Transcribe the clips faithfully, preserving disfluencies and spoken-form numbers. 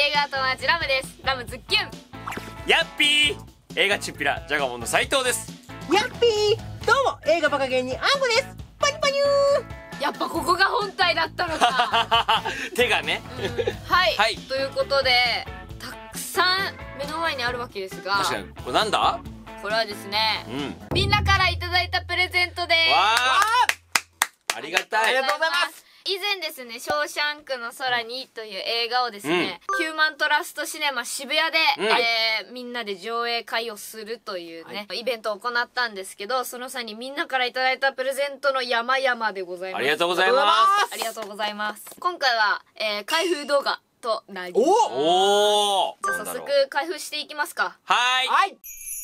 映画友達ラムです。ラムズッキュン。 ヤッピー映画チンピラジャガモンの斉藤です。 ヤッピーどうも映画バカ芸人あんこです。パニパニュー。やっぱここが本体だったのか。 手がね、 うん、はい、 はい、 ということでたくさん目の前にあるわけですが、 確かにこれなんだ。 これはですね、 うん、 みんなからいただいたプレゼントです。 わー、ありがたい。 ありがとうございます。 以前ですね、ショーシャンクの空にという映画をですね、うん、ヒューマントラストシネマ渋谷で、うん、えー、みんなで上映会をするというね、はい、イベントを行ったんですけど、その際にみんなからいただいたプレゼントの山々でございます。 ありがとうございます。 ありがとうございます。今回は、えー、開封動画となります。 おお。 じゃあ早速開封していきますか。 はい。 はい。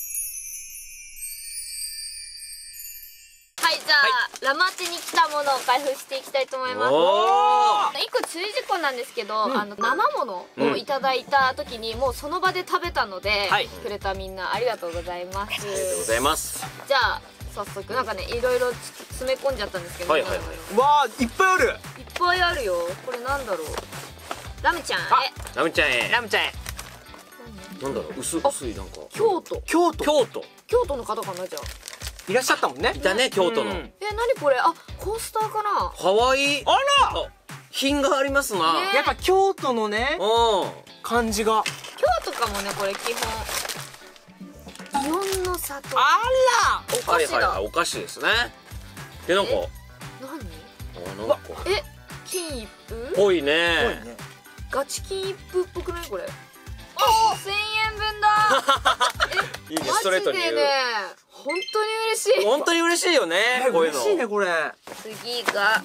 はい、じゃあ、はい、ラマチに来たものを開封していきたいと思います。一個注意事項なんですけど、うん、あの生ものをいただいた時に、うん、もうその場で食べたので、はい、くれたみんなありがとうございます。 ありがとうございます。 じゃあ早速なんかね、いろいろ詰め込んじゃったんですけど、 はいはいはい。 わあ、いっぱいある。 いっぱいあるよ。これなんだろう。ラムちゃんへ。 ラムちゃんへ。 ラムちゃんへ。 なんだろう、薄薄いなんか。 京都。 京都。 京都。 京都の方かな、じゃあ。 いらっしゃったもんね。 いたね、京都の。 え、何これ。あ、コースターかな。 かわいい。 あら、 品がありますな。 やっぱ京都のね、感じが。 京都かもね、これ基本。祇園の里。 あら、 お菓子だ。 お菓子ですね。で、なんか何。 あ、なんかえ、金一封ぽいね。 ガチ金一封っぽくないこれ。あ、せんえんぶんだ。 いいね、ストレートに言う。 本当に嬉しい。 本当に嬉しいよね、こういうの。 嬉しいね、これ。 次が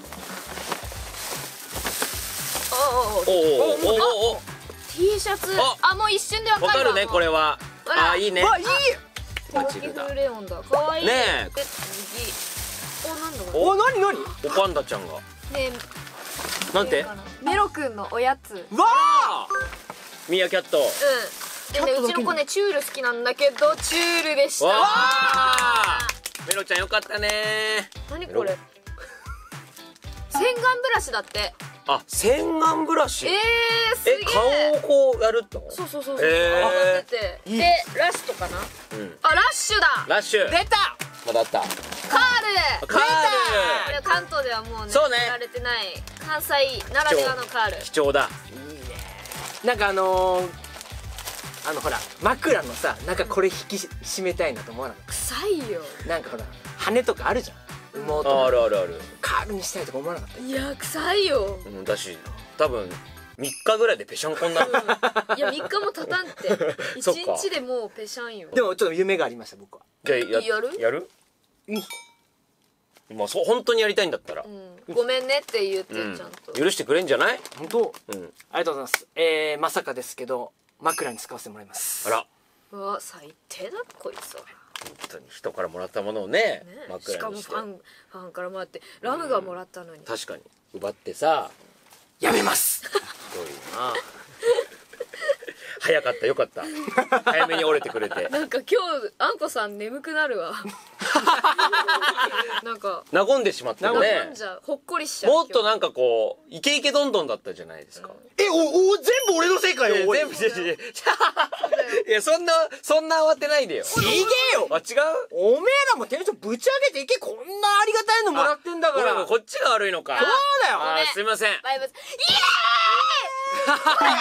おおおお T シャツ。あ、もう一瞬でわかるわ。 わかるね、これは。あ、いいね。 わ、いい。 マチルダ。レオンだ。可愛い。 ねえ。 次。お、なんだこれ。 お、なになに。 おパンダちゃんが。 ね。 なんて。 メロくんのおやつ。 わあ。 ミーアキャット。うん。 でね、うちの子ね、チュール好きなんだけど、チュールでした。わあ。メロちゃんよかったね。 何これ。洗顔ブラシだって。 あ、洗顔ブラシ。 ええ、すげえ。 顔をこうやるってこと。 そうそうそうそう。ええ。で、ラストかな。うん。あ、ラッシュだ。 ラッシュ。 出た。 まだあった。 カール。 カール。 関東ではもうね、 そうね。 知られてない関西ならではのカール。 貴重だ。 いいね。なんかあのー。あのほら枕のさ、なんかこれ引き締めたいなと思わなかった。 臭いよ。 なんかほら羽とかあるじゃん。羽毛とかあるあるある。 カールにしたいとか思わなかった。 いや、臭いよ。 うん、だし多分みっかぐらいでぺしゃんこになる。 いや、みっかも経たんって。いちにちでもうぺしゃんよ。 でもちょっと夢がありました、僕は。 じゃあやるやる。いいんすか。まあそう、本当にやりたいんだったらごめんねって言ってちゃんと許してくれんじゃない。 本当。うん、ありがとうございます。えー、まさかですけど枕に使わせてもらいます。 あら、 うわ、最低だこいつは。 本当に人からもらったものをね、 枕にして。しかもファンファンからもらって、ラムがもらったのに。 確かに奪ってさ、 やめます。 ひどいな。早かった、よかった。早めに折れてくれて。 なんか今日あんこさん眠くなるわ。なんか和んでしまったね。 ほっこりしちゃう。 もっとなんかこうイケイケどんどんだったじゃないですか。 え、おお、全部俺のせいかよ。 全部いや、そんなそんな慌てないでよ。 ちげえよ。 あ、違う。 おめえらもテンションぶち上げていけ。こんなありがたいのもらってんだから。 こっちが悪いのか。 そうだよ。 あ、すいません。 バイバイ。イエーイ。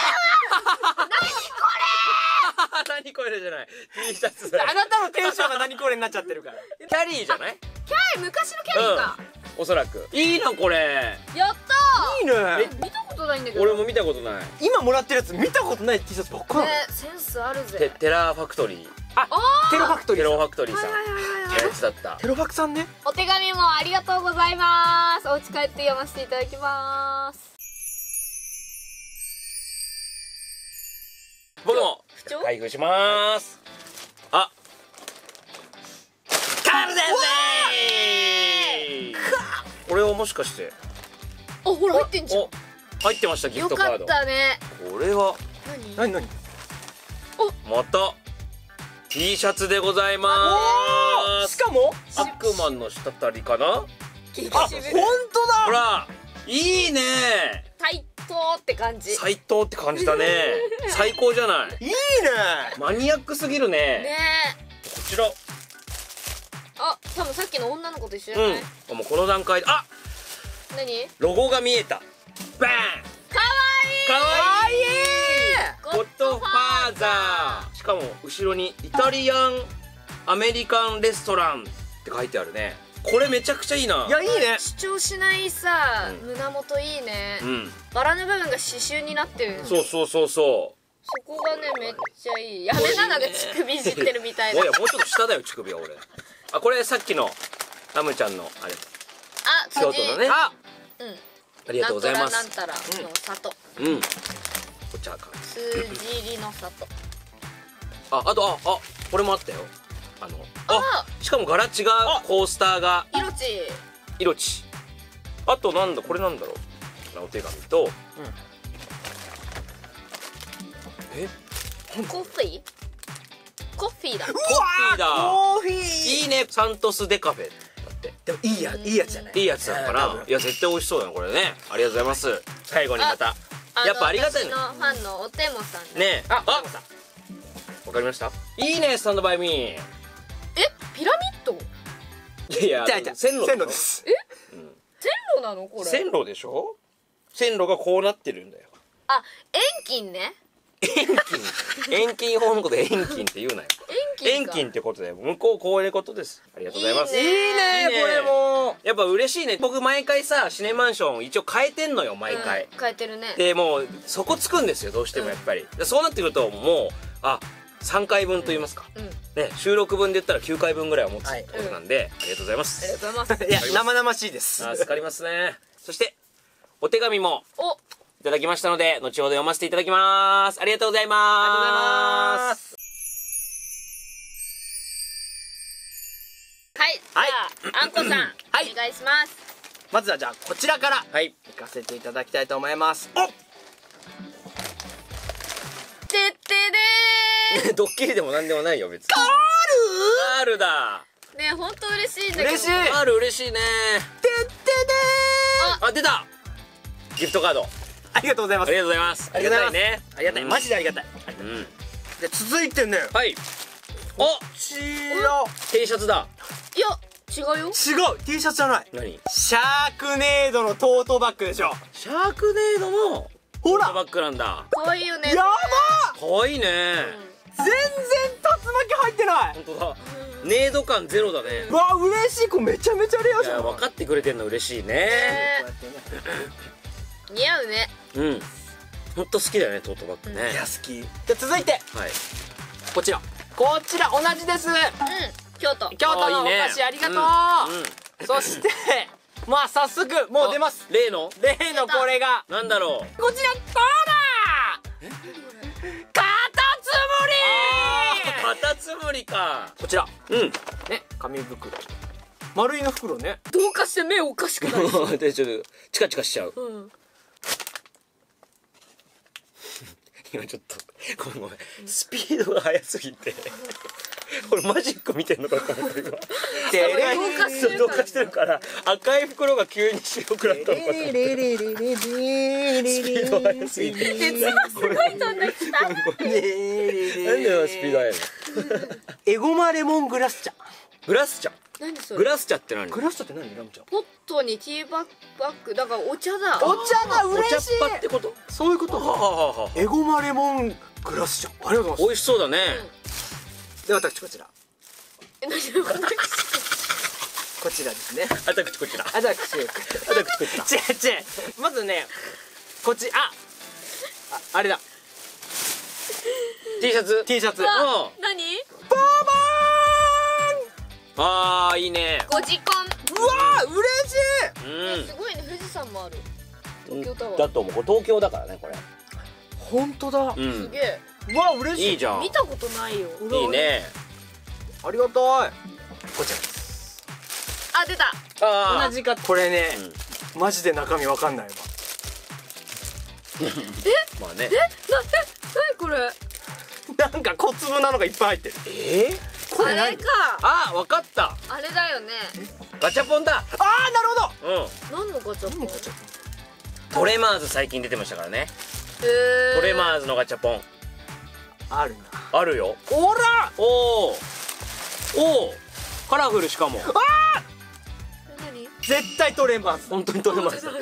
何これじゃない。T シャツ。 あなたのテンションが何これになっちゃってるから。 キャリーじゃない。 キャリー、昔のキャリーか。 おそらく。いいなこれ。 やったー。いいね。 見たことないんだけど。 俺も見たことない。 今もらってるやつ見たことない T シャツばっかり。 センスあるぜ。 テラファクトリー。 あ、テロファクトリー。 テロファクトリーさん。やつだった。 テロファクさんね。 お手紙もありがとうございます。お家帰って読ませていただきます。 僕も開封します。あ、カールですね。これはもしかして。 あ、ほら入ってんじゃん。 入ってました、ギフトカード。 よかったね。 これは何何。 また T シャツでございます。 しかも悪魔の滴りかな。 あ、本当だ。 ほら、いいね。 タイって感じ斎藤って感じだね。最高じゃない。 いいね。 マニアックすぎるね。 ねこちら。 あ、多分さっきの女の子と一緒じゃない？ うん。もうこの段階で、あ、 何？ ロゴが見えた。バーン。 かわいい。 かわいい。 ゴゴッドファーザー。しかも後ろにイタリアンアメリカンレストランって書いてあるね。これめちゃくちゃいいな。 いや、いいね。 主張しないさ、 うん胸元いいね、 うん。 バラの部分が刺繍になってる。 そうそうそうそそこがねめっちゃいい。やめな、なんか乳首いじってるみたう。 いな。 おや、もうちょっと下だよ乳首は俺。あ、これさっきのラムちゃんのあれ。 あ、 京都のね。 あ、 うん。 ありがとうございます。 なんたらなんたらの里。 うん。お茶か。 数字入りの里。 あ、あと、あ、あ、これもあったよ。あの、あ、 あ、 しかも柄違うコースターが色地。 色地。あとなんだ、これなんだろう。お手紙と。え、 コッフィー。コッフィーだ。 コッフィーだ。 コーヒー。 いいね、サントスデカフェだって。 でもいいや、いいやつじゃない。 いいやつなのかな。いや、絶対美味しそうだよこれね。ありがとうございます。最後にまた。やっぱありがたいね。 私のファンのおてもさんだ。 ねえ、あ、あ、わかりました。いいね、スタンドバイミー。 え、ピラミッド？ いやいや、 じゃあじゃあ線路線路で。す。 線路なのこれ？ 線路でしょ。線路がこうなってるんだよ。 あ、遠近ね。 遠近。遠近法のこと遠近って言うなよ。 遠近か。 遠近ってことで向こうこういうことです。ありがとうございます。 いいねいいね、これも。 やっぱ嬉しいね。僕毎回さシネマンション一応変えてんのよ毎回。 うん、変えてるね。 でもうそこつくんですよどうしてもやっぱり。でそうなってくるともうあさんかいぶんと言いますか。 うん。 ね収録分で言ったらきゅうかいぶんぐらいは持つっはいてことなんで、ありがとうございまありがす。 とうございます。 いや、生々しいです。 あ助かりますね。そしてお手紙もお、 いただきましたので後ほど読ませていただきます。ありがとうございます。 ありがとうございます。 はい。 はいじゃあ、あんこさん、 はいお願いします。 まずはじゃあこちらからはい。 行かせていただきたいと思います。お、 てってでドッキリでもなんでもないよ別に。カール？カールだ。 ー。ね、本当嬉しいんだけど。 嬉しい。 カール嬉しいね。 てってであ出た。ギフトカード。 ー。ありがとうございます。 ありがとうございます。 ありがとうございますね。 ありがたい、 うんマジでありがたい。 うん。 で続いてね、 はい。おこちら T シャツだ。 いや、違うよ。 違う T シャツじゃない。 何？ シャークネードのトートバッグでしょ。 シャークネードのほらトートバッグなんだ。 可愛いよね。 やば可愛いね。 全然竜巻入ってない。 本当だ。ネード感ゼロだね。 わあ嬉しい、これめちゃめちゃレアいやじゃん。 分かってくれてんの嬉しいね。 ねこうやってね。 似合うね。 うん。本当好きだよねトートバッグね。 いや好き。じゃあ続いてはい。 こちらこちら同じです。 うん。京都。 京都のおあいいね菓子ありがとう。 うんうんそしてまあ早速もう出ます。 例の例のこれがなんだろう。 こちらほらカタツムリ。 カタツムリか。 こちらうん。 ね、紙袋丸いの袋ね。 どうかして目おかしくない？ でちょっとチカチカしちゃう。 うん。 今ちょっとごめんごめんスピードが速すぎてこれマジック見てんのかと思った今。 で同化してる同化してるから赤い袋が急に白くなったのかと思った。スピード速すぎて。 鉄はすごい飛んできた。 なんでスピード速いの？ エゴマレモングラス茶。 グラス茶。 何それ？ グラス茶って何？ グラス茶って何？ラムちゃん。 ポットにティーバッグだからお茶だ。 お茶が嬉しい。 お茶っ葉ってこと？ そういうこと。 はははは。 エゴマレモングラス茶。ありがとうござい美ま味しそうだね。 す。で私こちらえ、何でもない。 こちらですね。 あたくちこちら。 あじゃあ口あたくちこちら。 違う違う。まずねこっちあああれだ T シャツ。 T シャツ。 うん。 あ、何？ バあーいいね。 ごじコン。 ーバーン。うわー嬉しい。 うん。 すごいね、富士山もある。東京タワー。 だと思う。これ東京だからねこれ。 本当だ。 うすん。 げえ。 うわ嬉しい。 いいじゃん。 見たことないよ。 いいね。 ありがたい。こちらです。 あ、出た。 ああ。 同じか。これね、マジで中身わかんないわ。 まあね。 え、な、え、何これ？ なんか小粒なのがいっぱい入ってる。 えー？ あれか。 あわかった。 あれだよね。 ガチャポンだ。 あーなるほど。 うん。 何のガチャポン？ トレマーズ最近出てましたからね。 へートレマーズのガチャポンあるな。 あるよ。 おらおおおおカラフル。しかも何？ 絶対トレマーズ。 本当にトレマーズだ。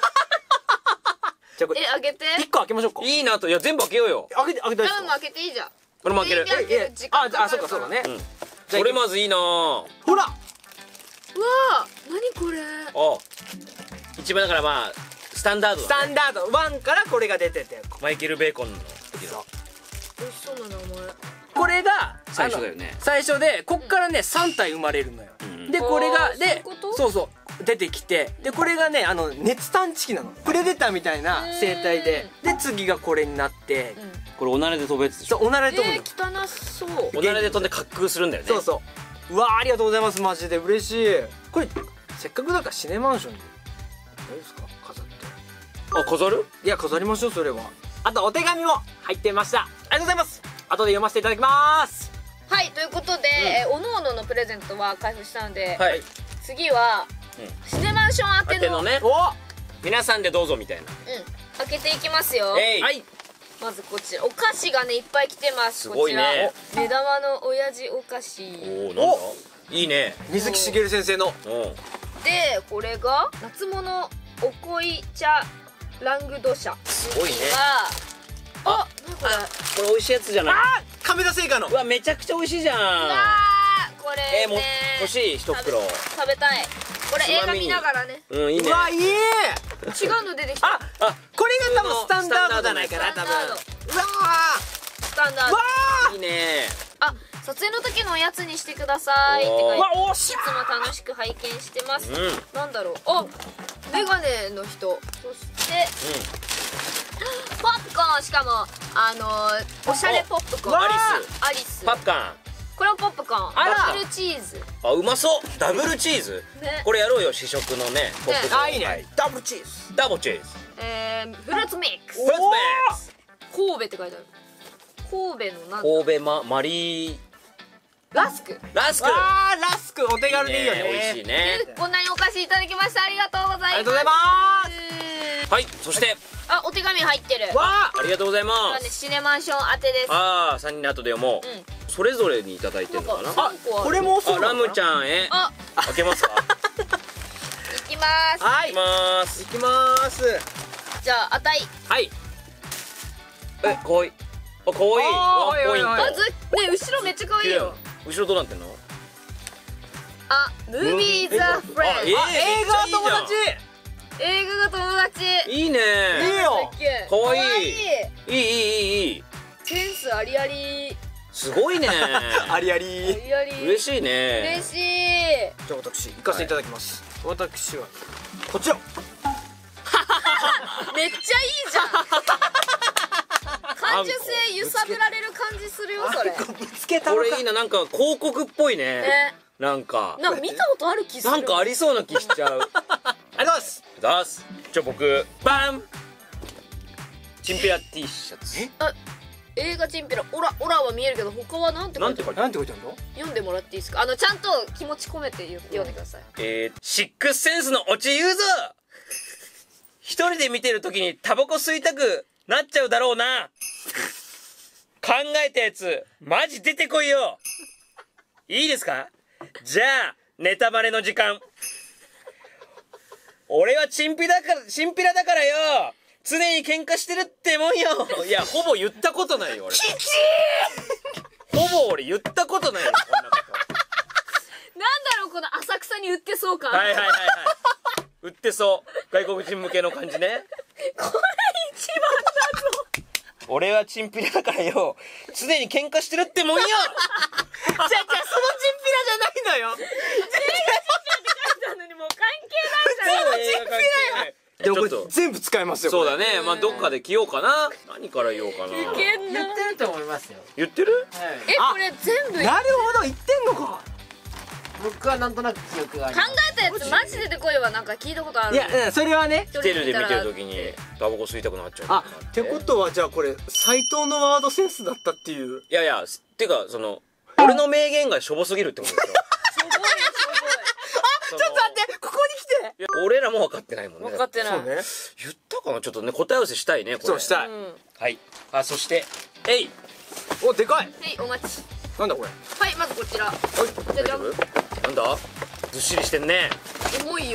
じゃあこれえ、開けて。 一個開けましょうか。 いいなと。いや全部開けようよ。 開けて開けて大丈夫多分開けていいじゃん。 これも開ける。 開ける時間あ、あ、そうかそうかね。 うんトレマーズいいなあ。 ほらうわー、何これ。 あ一番だからまあスタンダードスだね。 タンダードワンからこれが出てて、 マイケル・ベーコンの時そうの美味しそうな名前。 これが最初だよねあの最初でこっからねさん体生まれるのよ。 うんでこれがあーそういうでことそうそう出てきて、でこれがねあの熱探知機なの。プレデターみたいな生態で、で次がこれになって、 うん。 これおならで飛ぶやつでしょ。 そうおならで飛ぶえの。 ー、汚そう。 おならで飛んで滑空するんだよね。 そうそううわーありがとうございます。マジで嬉しい。これせっかくだからシネマンションに大丈夫ですか飾って。 あ飾る。 いや飾りましょうそれは。あとお手紙も入ってました。ありがとうございます。後で読ませていただきます。 はい、ということで、えおのおののプレゼントは開封したので、 はい。 次は、シネマンション宛ての当てのね。 お皆さんでどうぞみたいな。 うん、開けていきますよ。 えい。 はいまずこちらお菓子がねいっぱい来てます。 すごいねこちらお目玉の親父お菓子おおなんだ。いいね。 水木しげる先生のうん。 で、これが夏物お濃茶ラングドシャ。すごいねあ、なにこれ。 これ美味しいやつじゃない。 あー亀田製菓のうわめちゃくちゃ美味しいじゃん。 うわー、これねえー、も欲しい一袋。 食べ食べたい。これ映画見ながらね。 うんいいね。 うわいい。 違うの出てきた。 ああこれが多分スタンダードじゃないかな多分。 スタンダードうわスタンダード。 ーわいいね。 あ、撮影の時のおやつにしてくださいって書いておーーわおっしいつも楽しく拝見してます。 うんうん。 なんだろう。あ、メガネの人。そしてポップコーン、しかもあのー、おしゃれポップコーン。 アリス。 アリス。 パプカこれもポップコーン。 あらダブルチーズ。 ン。あうまそう。ダブルチーズ。 ね。 これやろうよ試食のね。ポップコーンあいいね、 はいダブルチーズ。 ダブルチーズ。 えー、フルーツミックス。 フルーツミックス。 神戸って書いてある。神戸のなんだ。 神戸ママリーラスク。 ラスク。 わーラスクお手軽でいいよね。 美味しいね。 こんなにお菓子いただきました。ありがとうございます。 ありがとうございます。 はいそしてあ、お手紙入ってる。こわありがとうございまれはね、 す。 シネマンション宛てです。 ああ三人で後で読もう。 うん。 それぞれにいただいてるのかな。 なんか三個あるこれもそうあラなのかなムちゃんへあ、 開けますか。 いきます。 はいいきますい。きます。 じゃあ、あたい。 はいえ可愛い。あ可愛い。 あーワンポインはいはいあ、ず、ね、後ろめっちゃ可愛いよ。 ト。後ろどうなってんの？ あ、ムービーザフレンあえーあ映画友達。 映画が友達。 いいね。 いいよかわいい可愛い。 いいいいいいいい。 センスありあり。 すごいね。 ありああり。 りあり。 嬉しいね。 嬉しい。 じゃあ私行かせていただきます。私はこちら。 めっちゃいいじゃん。感受性揺さぶられる感じするよ、それ。 ぶつけたのか。 これいいな。なんか広告っぽいね。 ね。 なんかなんか見たことある気する。 なんかありそうな気しちゃう。 ありがとうございます。 出す。じゃあ僕バン。チンピラ T シャツ。 あ、映画チンピラ、オラ、オラは見えるけど、他はなんて書いてある。 なんて書いてあるの？ 読んでもらっていいですか。あの、ちゃんと気持ち込めて言う読んでください。 えー、シックスセンスのオチ言うぞ。一人で見てる時にタバコ吸いたくなっちゃうだろうな。考えたやつマジ出てこいよ。いいですか。じゃあネタバレの時間。俺はチンピラだからチンピラだからよ。常に喧嘩してるってもんよ。いやほぼ言ったことないよ俺。キチー。ほぼ俺言ったことないよこんなこと。 なんだろう、この浅草に売ってそう感。 はいはいはいはい。売ってそう外国人向けの感じね。 これ一番だぞ。 俺はチンピラだからよ。常に喧嘩してるってもんよ。 じゃあじゃあそのチンピラじゃないのよ。 なのにもう関係ないじゃん。 映画関係ない。 でもこれちょっと全部使えますよ。 そうだね。まあどっかで着ようかな。何から言おうかな。 いけんな。 言ってると思いますよ。 言ってる？ え、 あこれ全部考なるほど言ってんのか。僕はなんとなく記憶があります。 えたやつマジ出てこいはなんか聞いたことある。 いやいやそれはね。 一人テレビで見てると時にタバコ吸いたくなっちゃう。 あってことはじゃあこれ斎藤のワードセンスだったっていう。 いやいや、てかその俺の名言がしょぼすぎるってことでしょ。 すごいすごい。 そのちょっと待ってここに来てで俺らも分かってないもんね。 分かってない。 そうね。 言ったかな。ちょっとね答え合わせしたいねこれ。 そうしたい。 うん。 はい。あ、そしてえい。 お、でかい。 はい、お待ち。 なんだこれ。 はい、まずこちら。じゃじゃん。 大丈夫？なんだ？ずっしりしてんね。 重いよ。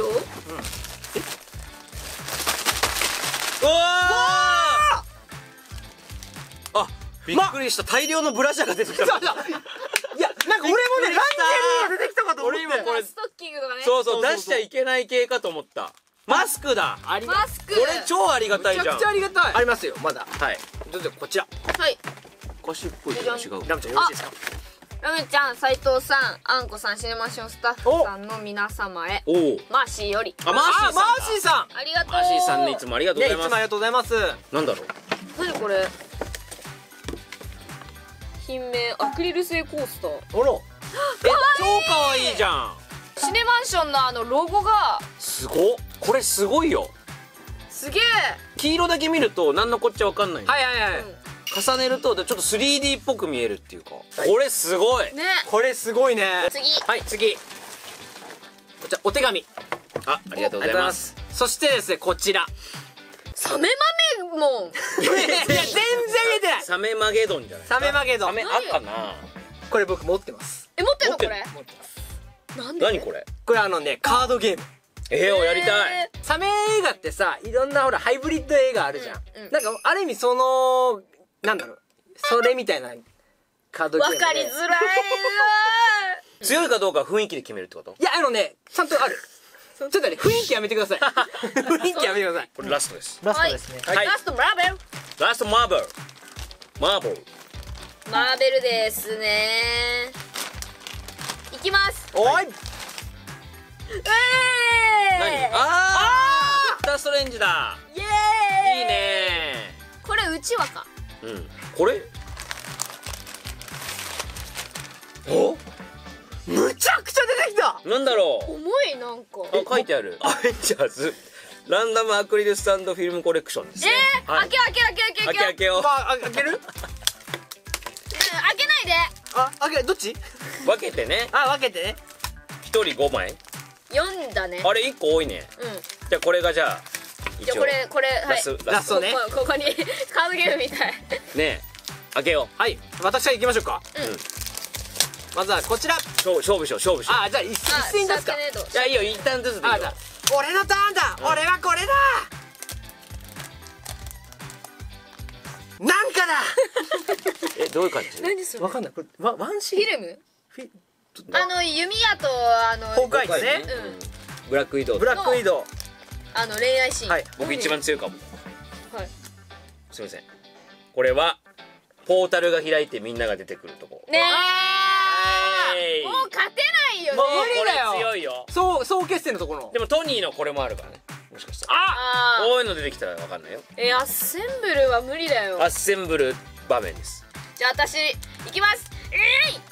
うわあ！あ、びっくりした。大量のブラジャーが出てきた。 そうそう。いや、なんか俺もね、ランジェリーが出てきたかと思って。 俺今これストッキングとかね。 そうそうそうそうそう出しちゃいけない系かと思った。マスクだ。 ありがマスク。 これ超ありがたいじゃん。 めちゃくちゃありがたい。ありますよ、まだ。 はい。 ちょっとこちら。 はい。 お菓子っぽいけど違う。 ラムちゃんよろしいですか。 ラムちゃん、斉藤さん、あんこさん、シネマションスタッフさんの皆様へ。 おお。 マーシーより。 あ、マーシーさんだ。 あ、マーシーさありがとう。 マーシーさんね、いつもありがとん。ね、 うございます。 いつもありがとうございます。 なんだろう。 何これ。品名アクリル製コースター。 おろ。 え、超可愛いじゃん。 シネマンションのあのロゴがすごっ。これすごいよ。 すげえ。 黄色だけ見ると何のこっちゃわかんない。 はいはいはい。 重ねるとちょっと スリーディー っぽく見えるっていうか。これすごい。 ね。 これすごいね。 次。 はい、次。こちら、お手紙。 あ、ありがとうございます。 そしてですね、こちら。 サメマメモン。 いや、全然見えてない。 サメマゲドンじゃない。 サメマゲドンサメあかな。 これ僕持ってます。 え、持ってんのこれ。 持ってます。 なんで。 何これ。 これあのね、カードゲーム。 えー、をやりたい。 サメ映画ってさ、いろんなほら、ハイブリッド映画あるじゃん。 うんうんなんか、ある意味その、なんだろう、それみたいなカードゲームで。 わかりづらい強いかどうかは雰囲気で決めるってこと。 いや、あのね、ちゃんとある。ちょっとね、雰囲気やめてください。雰囲気やめてください。 これラストです。 ラストですねはいラストマーベル。 ラストマーベル。マーベル。 マーベルですね。いきます。 おい、 え何。 ー、 あー、ドクターストレンジだ。 イエーイ。 いいねこれうちわか。 ー。うん。これ。お。 むちゃくちゃ出てきた。 なんだろう。 重いなんか。 あ、書いてある。アベンジャーズ。ランダムアクリルスタンドフィルムコレクションですね。 えー、 はい開け開け開け開け開け開けよ。 まあ、あ開ける？ うん開けないで。 あ、開け、どっち？ 分けてね。 あ、分けてね。 一人ごまい。 四だね。 あれ一個多いね。 うん。 じゃあこれがじゃあ一応じゃあこれこれはい。 ラスラストねここここにカードゲームみたい。 ねえ開けよはい、私から行きましょうか。 う。うん。 まずはこちら。 勝負勝負しよう勝負しよう。 あ、じゃあ一一あ、 斉に出すか。 シャークネードじゃあいいよ一旦ずつでいいよあ、じゃあ俺のターンだ。 うん俺はこれだ。なんかえどういう感じ。 何そだ。わかんない。これワワンシーン。 フィルム？ フィあの弓矢とあのホークアイですね。 うんブラック移動。 ブラックウィドウ。 あの恋愛シーン。 はい僕一番強いかも。 はい。 すいません。これはポータルが開いてみんなが出てくるとこ。 ねあえ。 えいもう勝てないよね。 もう無理だよこれ強いよ。 そう、総決戦のところの。 でもトニーのこれもあるからね。もしかしたら。 あ、 あこういうの出てきたらわかんないよ。 えアッセンブルは無理だよ。 アッセンブル場面です。 じゃあ私いきます。えい。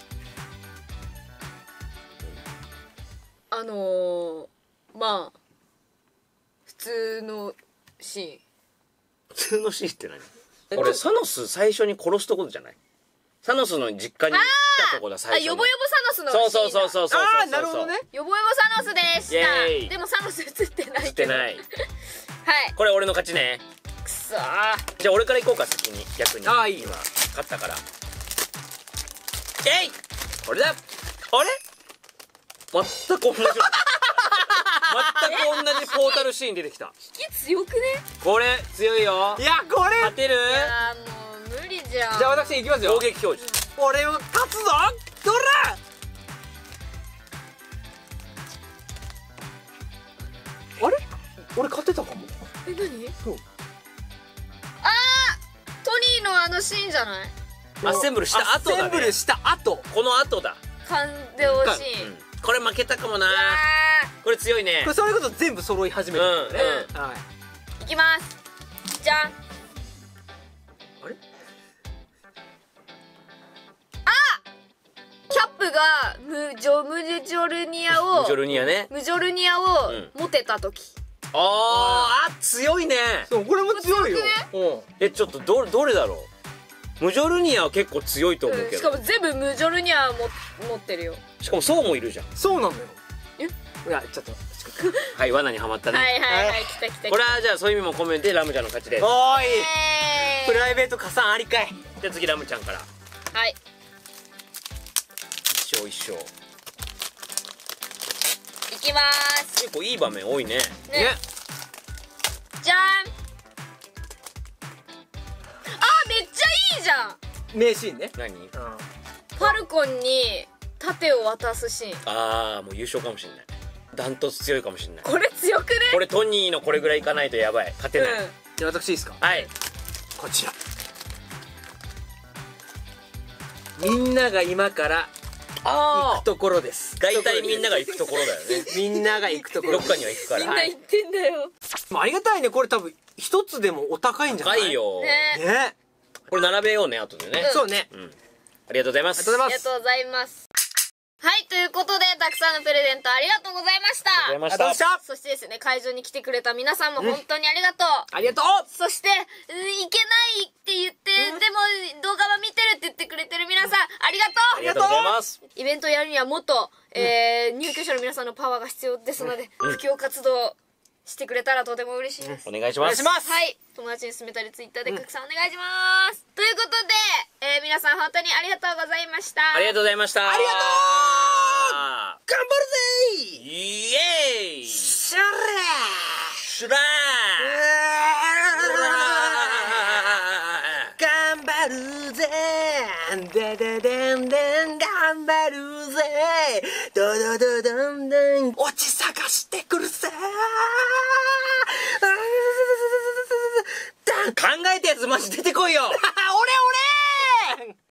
あのー、まあ普通のシーン。 普通のシーンって何。これサノス最初に殺すところじゃない。サノスの実家に来たとこだあ最初の。 ヨボヨボサノスのシーンだ。 そうそうそうそうそうそう。 あー、なるほどね。 ヨボヨボサノスでしイエーイた。でもサノス映ってないけど。 映ってない。 はい。 これ俺の勝ちね。 くそー。 じゃあ俺から行こうか先に逆に。 あーいいよ今勝ったから。えい。これだ。あれ。全く同じ。全く同じポータルシーン出てきた。 引き強くね。 これ強いよい。や、これ。 勝てる。 いやーもう無理じゃん。 じゃあ私行きますよ攻。撃表示。 俺は勝つぞ。どら。あれ？俺勝てたかも。 え何？ そう。 あートニーのあのシーンじゃない？ アッセンブルした後だね。 アッセンブルした後。 この後だ。 感動シーン。 うんこれ負けたかもな。 あこれ強いねこれ。それこそ全部揃い始めてるんだよね。はい。 ーいきます。じゃん。 あれ？ キャップがムジョムジョルニアをジョルニアね。 ムジョルニアをうん持てた時。 あーあ強いね。 そう、これも強いよ。うん。 えちょっとどどれだろう。ムジョルニアは結構強いと思ううんしけど。 かも全部ムジョルニアも持ってるよ。 しかもそうもいるじゃん。 そうなのよ。 いやちょっとはい、罠にはまったね。 はいはいはい、来た来た来た。 これはじゃあそういう意味も込めてラムちゃんの勝ちです。 おーいえープライベート加算ありかい。 じゃあ次ラムちゃんからはい。 一勝一勝。 いきまーす。 結構いい場面多いね。 ね。じゃーん。あ、めっちゃいいじゃん。 名シーンね。 何？ うんファルコンに盾を渡すシーン。 ああ、もう優勝かもしれない。ダントツ強いかもしれない。 これ強くね？ これトニーのこれぐらいいかないとやばい。勝てない。 うん。 じゃあ私いいですか。 はい。 こちら。みんなが今からあ行くところです。 大体みんなが行くところだよね。 みんなが行くところどっかには行くから。 みんな言ってんだよ。 もうありがたいね。これ多分一つでもお高いんじゃない？ 高いよ。 ね。 ね。 これ並べようね、後でね。 そうね。 うん。ありがとうございます。 ありがとうございます。 ありがとうございます。はい、ということで、たくさんのプレゼントありがとうございました。 ありがとうございまありがとうございました。 そしてですね、会場に来てくれた皆さんも本当にありがとう。 ありがとう。 そして、うんいけないって言って、でも動画は見てるって言ってくれてる皆さん、ありがとう。 ありがとうございます。 イベントをやるにはもっと、えー入居者の皆さんのパワーが必要ですので、布教活動してくれたらとても嬉しいです。 お願いします。 お願いします。 はい。友達に勧めたり、ツイッターで拡散お願いします。ということで、えー皆さん本当にありがとうございました。 ありがとうございました。 ありがとう頑張るぜイエーイしゃれシュラー頑張るぜでででんでん頑張るぜドドドドンドン落ち探してくるぜ考えたやつマジ出てこいよ